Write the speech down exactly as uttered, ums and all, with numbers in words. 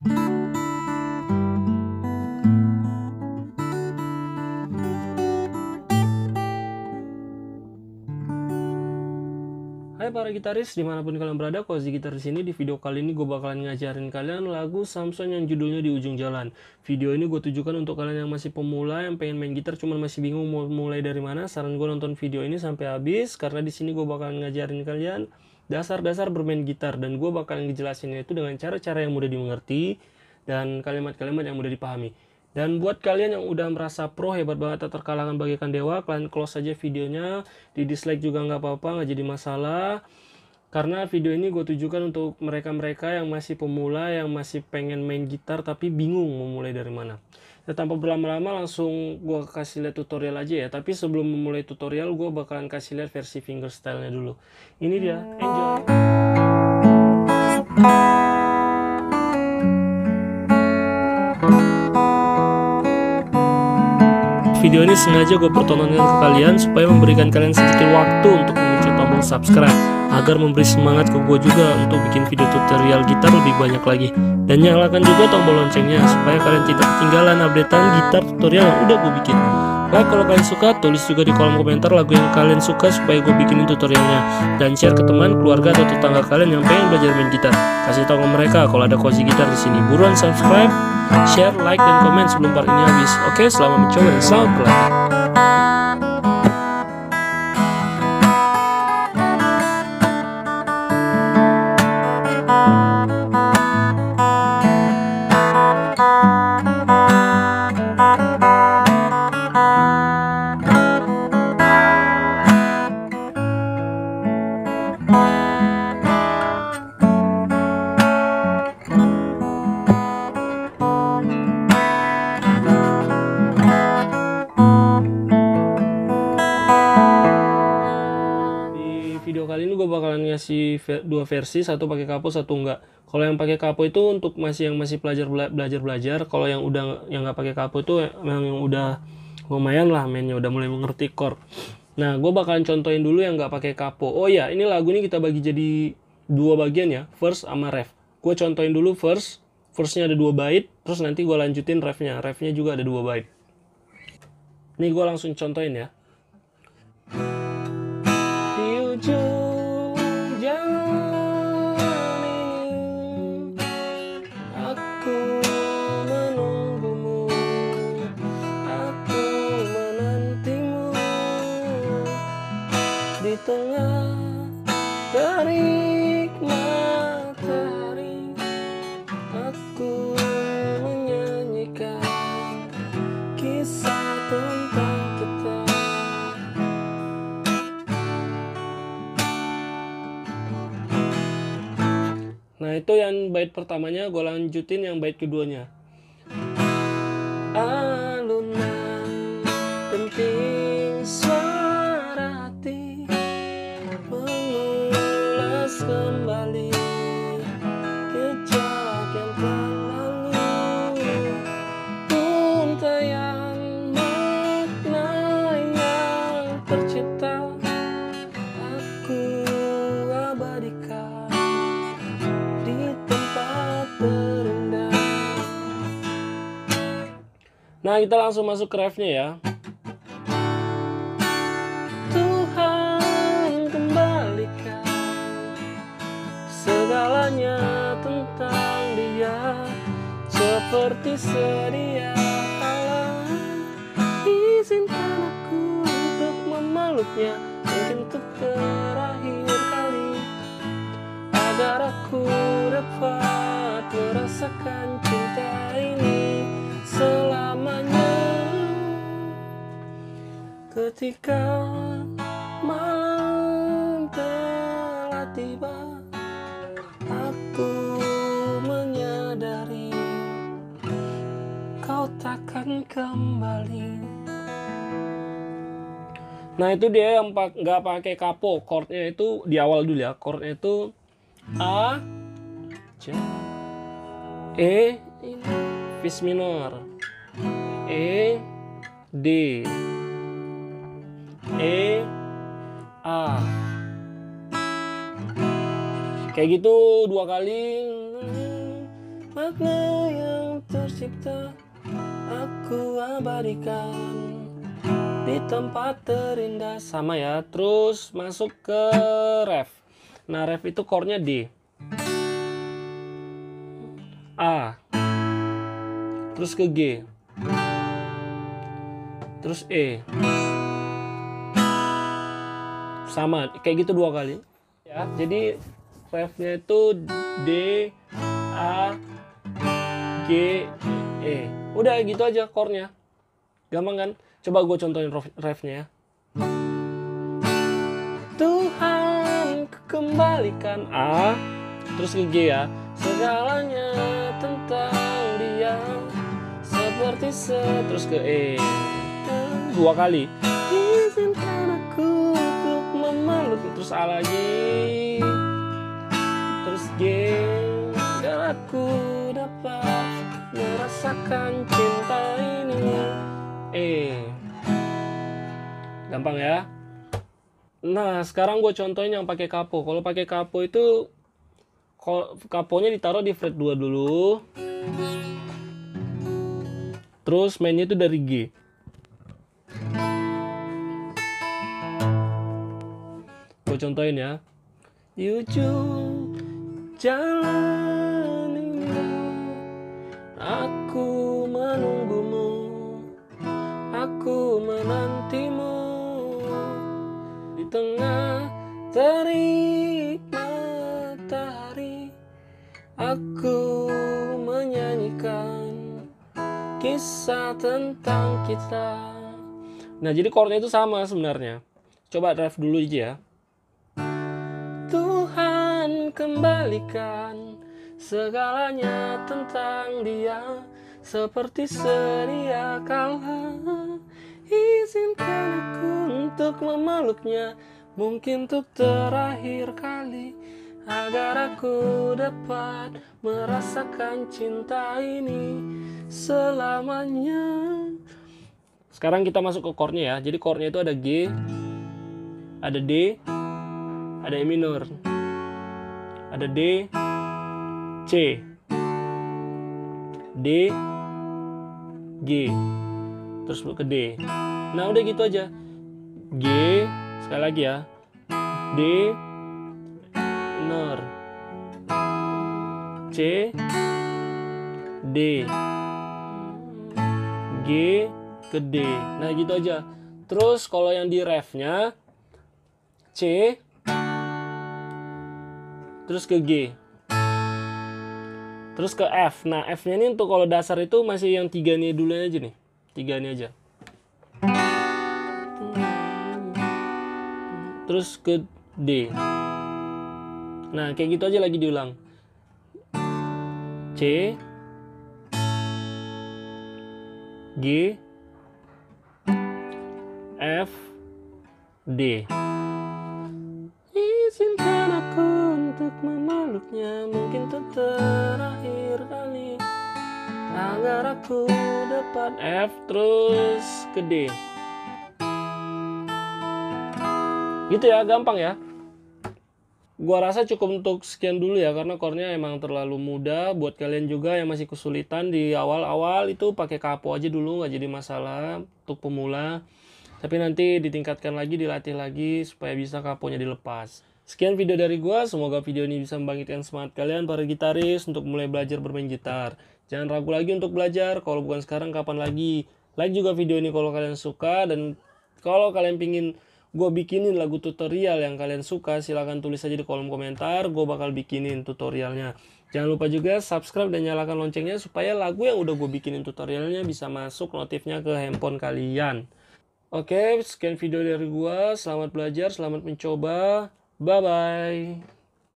Hai para gitaris dimanapun kalian berada, Cozy Gitar di sini. Di video kali ini gue bakalan ngajarin kalian lagu Samson yang judulnya Di Ujung Jalan. Video ini gue tujukan untuk kalian yang masih pemula, yang pengen main gitar cuman masih bingung mau mulai dari mana. Saran gue nonton video ini sampai habis karena di sini gue bakalan ngajarin kalian dasar-dasar bermain gitar, dan gue bakalan ngejelasinnya itu dengan cara-cara yang mudah dimengerti dan kalimat-kalimat yang mudah dipahami. Dan buat kalian yang udah merasa pro, hebat banget, tak terkalahkan bagaikan dewa, kalian close aja videonya, di dislike juga nggak apa-apa, nggak jadi masalah. Karena video ini gue tujukan untuk mereka-mereka yang masih pemula, yang masih pengen main gitar tapi bingung mau mulai dari mana. Nah, tanpa berlama-lama langsung gue kasih lihat tutorial aja ya. Tapi sebelum memulai tutorial, gue bakalan kasih lihat versi fingerstyle-nya dulu. Ini dia, enjoy! Video ini sengaja gue pertontonkan ke kalian supaya memberikan kalian sedikit waktu untuk memencet tombol subscribe agar memberi semangat ke gue juga untuk bikin video tutorial gitar lebih banyak lagi. Dan nyalakan juga tombol loncengnya supaya kalian tidak ketinggalan updatean gitar tutorial yang udah gue bikin. Like kalau kalian suka, tulis juga di kolom komentar lagu yang kalian suka supaya gue bikinin tutorialnya. Dan share ke teman, keluarga, atau tetangga kalian yang pengen belajar main gitar. Kasih tahu ke mereka kalau ada Cozy Gitar di sini. Buruan subscribe, share, like, dan komen sebelum part ini habis. Oke, selamat mencoba dan selamat berlatih. Video kali ini gue bakalan ngasih ver dua versi, satu pakai kapo, satu enggak. Kalau yang pakai kapo itu untuk masih yang masih pelajar belajar belajar. Kalau yang udah yang nggak pakai kapo itu memang yang udah lumayan lah mainnya, udah mulai mengerti chord. Nah, gue bakalan contohin dulu yang nggak pakai kapo. Oh ya, ini lagu ini kita bagi jadi dua bagian ya, verse sama ref. Gue contohin dulu verse, verse-nya ada dua bait, terus nanti gue lanjutin refnya, refnya juga ada dua bait. Nih gue langsung contohin ya. Ujung jalan ini aku menunggumu, aku menantimu di tengah terik matahari, aku menyanyikan kisah tentang kita. Nah, itu yang bait pertamanya, gue lanjutin yang bait keduanya. Alunan penting suara hati mengulas kembali jejak yang telah lalu, untayan makna yang tercipta aku abadikan di tempat terindah. Nah, kita langsung masuk ke refnya ya. Tuhan kembalikan segalanya tentang Dia seperti sedia kala. Izinkan aku untuk memeluknya, mungkin untuk terakhir kali, agar aku dapat merasakan cinta ini selamanya. Ketika malam telah tiba, aku menyadari kau takkan kembali. Nah, itu dia yang nggak pakai kapo. Chordnya itu di awal dulu ya. Chordnya itu A, C, E, Fis minor, E, D, E, A. Kayak gitu dua kali. makna yang tercipta aku abadikan di tempat terindah. Sama ya. Terus masuk ke ref. Nah, ref itu chordnya D, A, terus ke G, terus E. Sama, kayak gitu dua kali ya. Jadi refnya itu D, A, G, E. Udah gitu aja chordnya. Gampang kan? Coba gue contohin refnya ya. Tuhan kembalikan A, terus ke G ya. Segalanya tentang dia seperti se, terus ke E. Dua kali. Izinkan aku untuk memeluk, terus A lagi, terus G, dan aku dapat merasakan cinta ini. E. Gampang ya. Nah, sekarang gue contohin yang pakai kapo. Kalau pakai kapo itu kaponya ditaruh di fret dua dulu. Terus mainnya itu dari G. Gue contohin ya. Di ujung jalan ini aku menunggumu, aku menantimu di tengah terik matahari. Aku menyanyikan kisah tentang kita. Nah, jadi chordnya itu sama sebenarnya. Coba drive dulu aja ya. Tuhan kembalikan segalanya tentang dia seperti sedia kala. Izinkan aku untuk memeluknya, mungkin untuk terakhir kali, agar aku dapat merasakan cinta ini selamanya. Sekarang kita masuk ke chordnya ya. Jadi chordnya itu ada G, ada D, ada E minor, ada D, C, D, G, terus ke D. Nah, udah gitu aja. G, sekali lagi ya. D, minor, C, D, G, ke D. Nah, gitu aja. Terus kalau yang di refnya C, terus ke G, terus ke F. Nah, F-nya ini untuk kalau dasar itu masih yang tiga nih dulu aja nih. Tiga nih aja. Terus ke D. Nah, kayak gitu aja lagi diulang. C, G, F, D. Izinkan aku untuk memeluknya, mungkin untuk terakhir kali, agar aku dapat F, terus ke D. Gitu ya, gampang ya. Gua rasa cukup untuk sekian dulu ya, karena chordnya emang terlalu mudah. Buat kalian juga yang masih kesulitan di awal-awal itu pakai kapo aja dulu, nggak jadi masalah untuk pemula. Tapi nanti ditingkatkan lagi, dilatih lagi supaya bisa kaponya dilepas. Sekian video dari gua, semoga video ini bisa membangkitkan semangat kalian para gitaris untuk mulai belajar bermain gitar. Jangan ragu lagi untuk belajar, kalau bukan sekarang kapan lagi. Like juga video ini kalau kalian suka, dan kalau kalian pingin gue bikinin lagu tutorial yang kalian suka, silahkan tulis aja di kolom komentar, gue bakal bikinin tutorialnya. Jangan lupa juga subscribe dan nyalakan loncengnya supaya lagu yang udah gue bikinin tutorialnya bisa masuk notifnya ke handphone kalian. Oke, sekian video dari gue, selamat belajar, selamat mencoba, bye-bye.